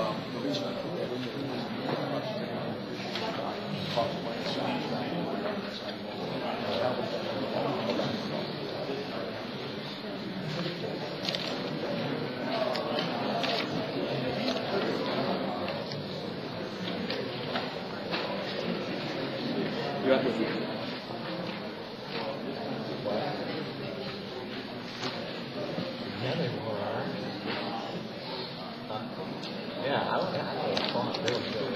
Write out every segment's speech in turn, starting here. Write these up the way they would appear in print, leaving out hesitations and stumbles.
The reason I put that in there is cost my you have to do Yeah, I don't know. It's fun. Really good.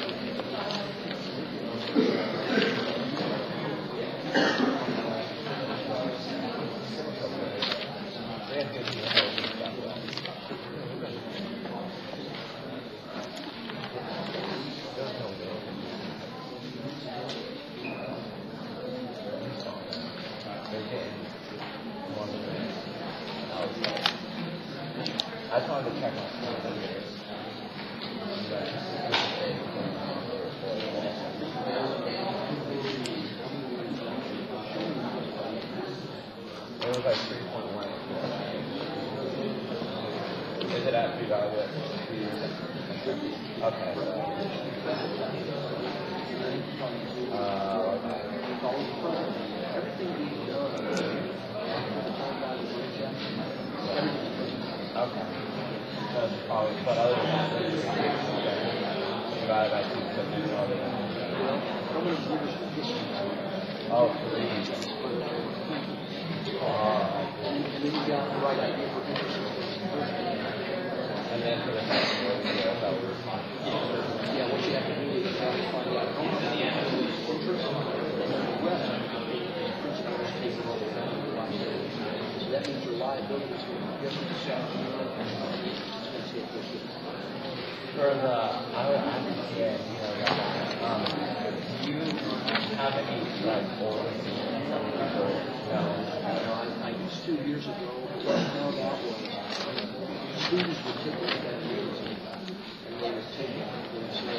I just wanted to check my phone. It was like 3.1. Is it at 3 value? Okay. Okay. But other than that, divided by 2, so oh, 3. And then for the next one, once you have to do is find out how much the interest so that means your liability is going to be different. For the, I have to get, do you have any, like, old No. I used to years ago, what I found out was students would take the examinations and they would take it and say,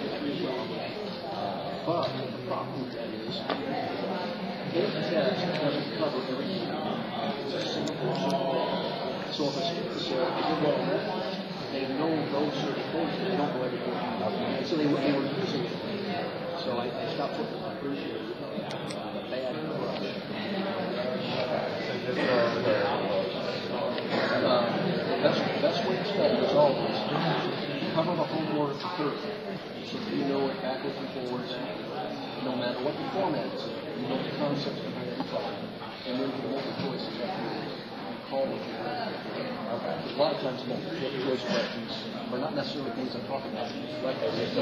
but the problem with that is, their test doesn't cover everything. It's a single so if a student said, I did well on that, they know those certain things, they don't know everything. And so they were using it. So I stopped putting my first year bad number. The best way to study is always cover the whole order for first. So you know it backwards and forwards, no matter what the format is. You know the concepts behind every problem. And then for multiple choices, you call what you want. Okay. A lot of times multiple choice questions are not necessarily things I'm talking about. Right?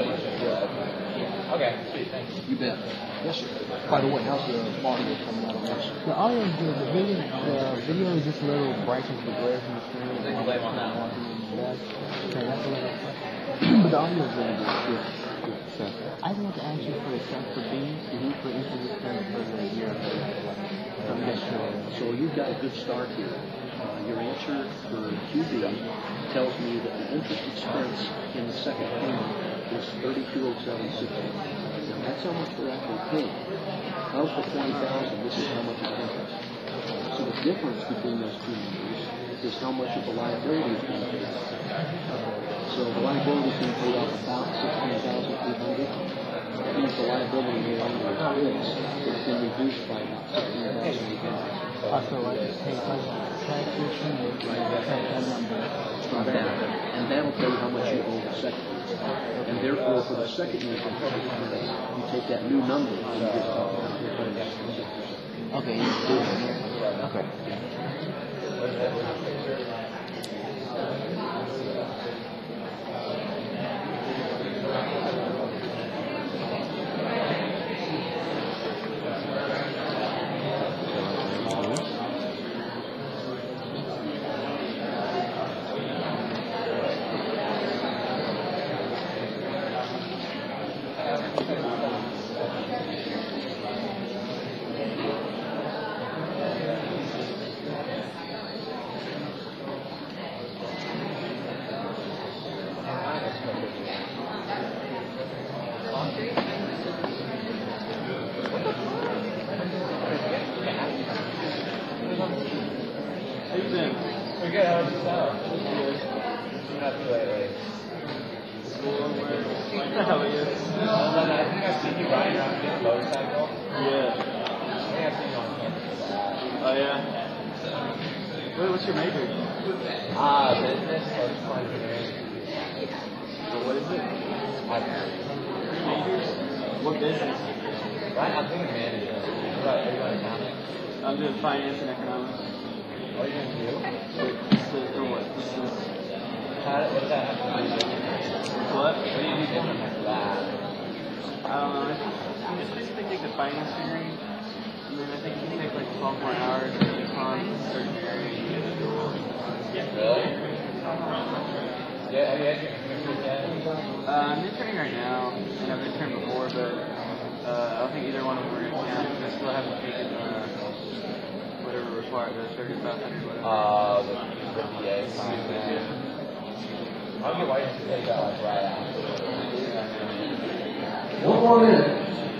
Okay, sweet, thanks. You bet. Yes, sir. By the way, how's the audio coming out on this? The audio is good. The video is just a little bright and the glare from the screen. I'll blame on that one. Okay, that's a little but the audio is really good. So, I want to ask you for the set for B, for interest expense for the year. So you've got a good start here. Your answer for QB tells me that the interest expense in the second payment is $32,0760. Now that's how much they're actually paying. Of the $20,000, this is how much is interest. So the difference between those two numbers is how much of the liability is being paid off. So the liability is being paid off about $16,800. That means the liability no longer is fixed. It's been reduced by about $16,800. Also, like, take taxes and that number. From that, and that'll tell you how much you owe the second year. And therefore, for the second year, you take that new number and you just talk about it. Okay. Okay. How are you? I think I've seen you riding around this motorcycle. Yeah. I think I've seen you on campus a lot. Oh yeah. What's your major? Business, social engineering. What is it? Majors? What business? Right, I'm doing management. Are you on accounting? I'm doing finance and economics. What are you going to do? For what? What does that have to do with business? What? What do you do different after that? I don't know. I just basically take the finance degree, and then I think you take like 12 more hours of econ in a certain area. And you get to do it. Really? Yeah, have you had your interviews yet? I'm interning right now, and I've interned before, but I don't think either one of them were going to count because I still haven't taken whatever required, the 3500 whatever. The VA time. I don't get why you have to take that like right after. One more minute.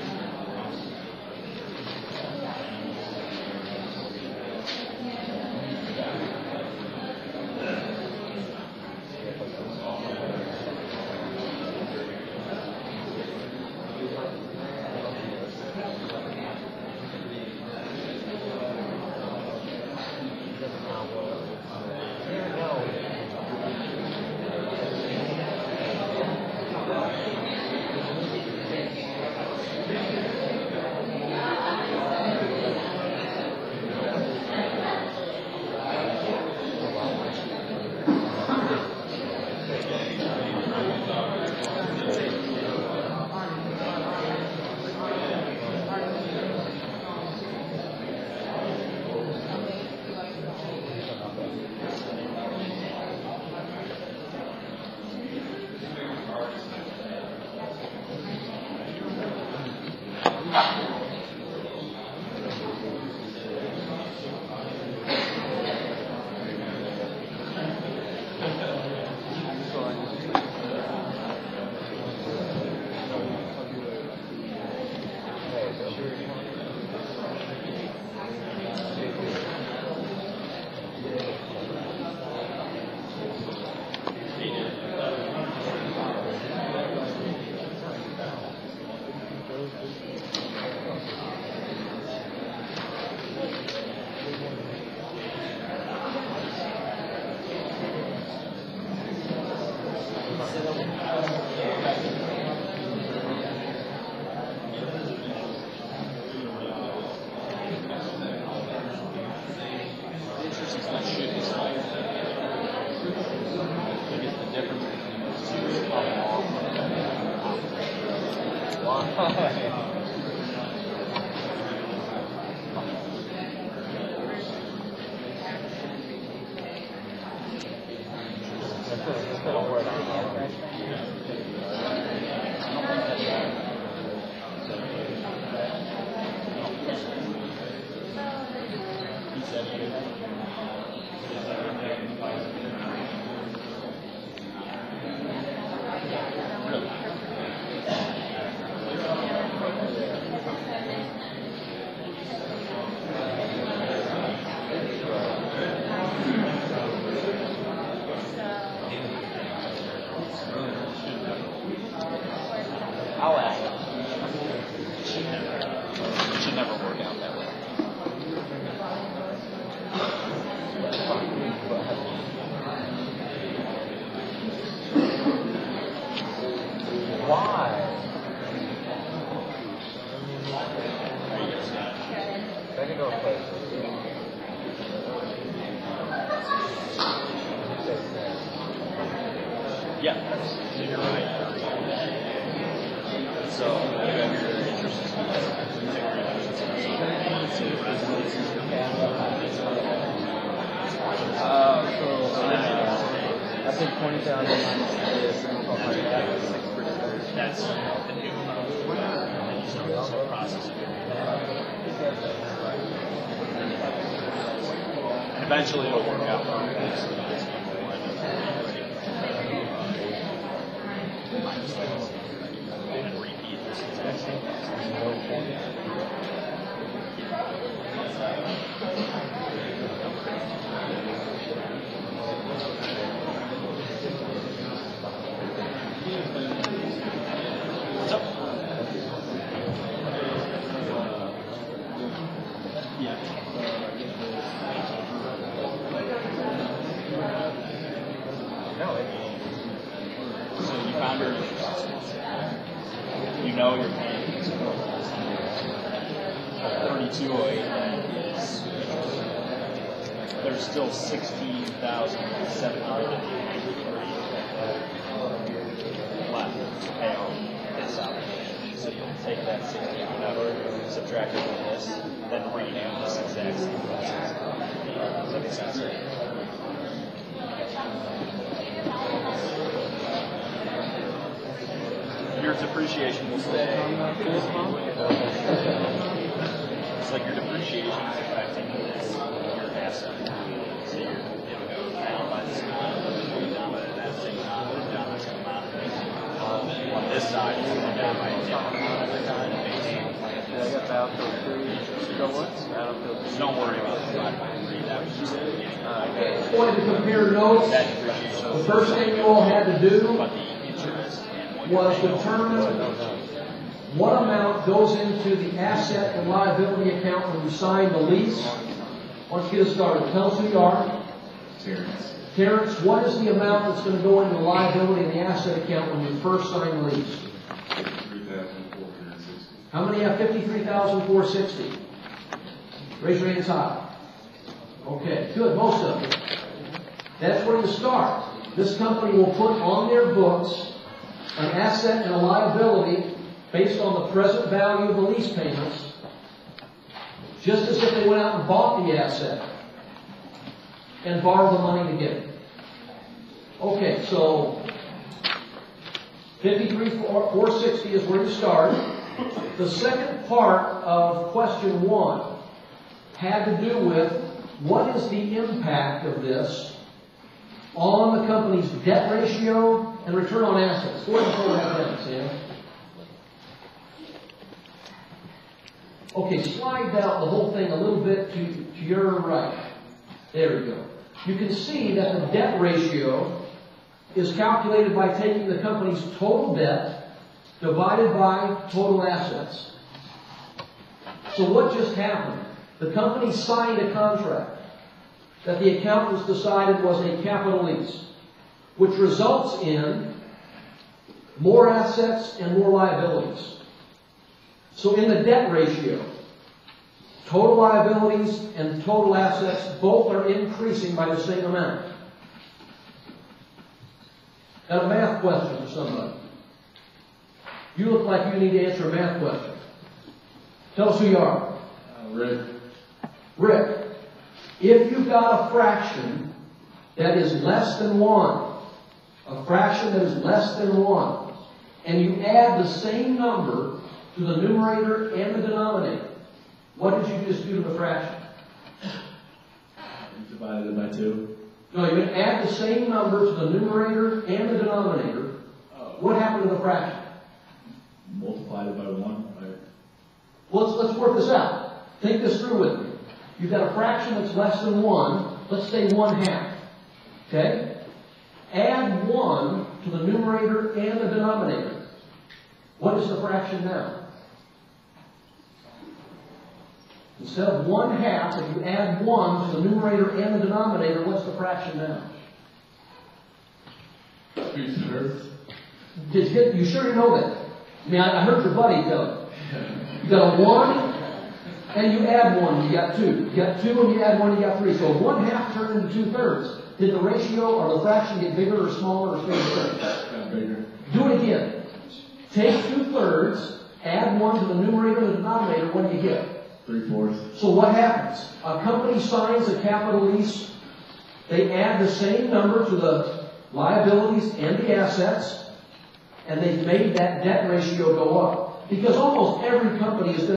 I'll ask. It should never work out that way. Why? I can go and play. Yeah, you're right. So, you have your interest I think 20,000 minus that's the new process. And eventually it'll work out. And repeat this exact same process. founder, you know you're paying 3208, is there's still 16,700 left to pay on this obligation. So you'll take that 60 whatever, subtract it from this, then renew this exact same process. Does that make sense? Your depreciation will stay. It's like your depreciation is affecting this, your asset. So it'll go down by this amount, down by that same amount, down by this amount. On this side, it's going down by a different amount every time. I got Battlefield 3. So what's Battlefield 3? Don't worry about the 5.3. That was just Wanted to compare notes. that depreciation. The first thing you all had to do But the interest and what was determine what amount goes into the asset and liability account when you sign the lease. Why don't you get us started? Tell us who you are. Terrence, what is the amount that's going to go into the liability and the asset account when you first sign the lease? How many have 53,460? Raise your hands high. Okay, good, most of you. That's where you start. This company will put on their books an asset and a liability based on the present value of the lease payments, just as if they went out and bought the asset and borrowed the money to get it. Okay, so 53,460 is where you start. The second part of question 1 had to do with what is the impact of this on the company's debt ratio and return on assets. Go ahead and pull that down, Sam. Okay, slide down the whole thing a little bit to your right. There you go. You can see that the debt ratio is calculated by taking the company's total debt divided by total assets. So what just happened? The company signed a contract that the accountants decided was a capital lease, which results in more assets and more liabilities. So in the debt ratio, total liabilities and total assets both are increasing by the same amount. Got a math question for somebody. You look like you need to answer a math question. Tell us who you are. Rick. Rick, if you've got a fraction that is less than 1, a fraction that is less than 1, and you add the same number to the numerator and the denominator, what did you just do to the fraction? Divided it by 2. No, you're going to add the same number to the numerator and the denominator. What happened to the fraction? Multiplied it by 1. Well, let's work this out. Think this through with me. You've got a fraction that's less than 1. Let's say 1/2. Okay? Add 1 to the numerator and the denominator. What is the fraction now? Instead of 1/2, if you add 1 to the numerator and the denominator, what's the fraction now? 3/3. You sure you know that? I mean, I heard your buddy tell you. You got a 1, and you add 1, you got 2. You got 2, and you add 1, you got 3. So 1/2 turned into 2/3. Did the ratio or the fraction get bigger or smaller or stay the same? Got bigger. Do it again. Take 2/3, add 1 to the numerator and the denominator. What do you get? 3/4. So what happens? A company signs a capital lease. They add the same number to the liabilities and the assets, and they've made that debt ratio go up. Because almost every company is